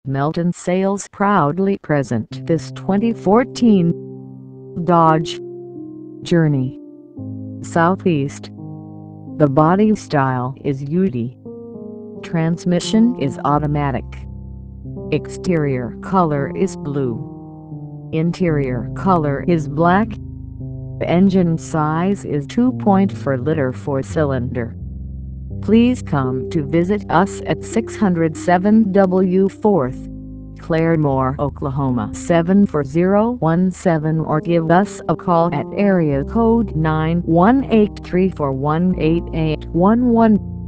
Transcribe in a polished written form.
Melton Sales proudly present this 2014 Dodge Journey Southeast. The body style is UD. Transmission is automatic. Exterior color is blue. Interior color is black. Engine size is 2.4-liter 4-cylinder. Please come to visit us at 607 W 4th, Claremore, Oklahoma 74017 or give us a call at area code 918-341-8811.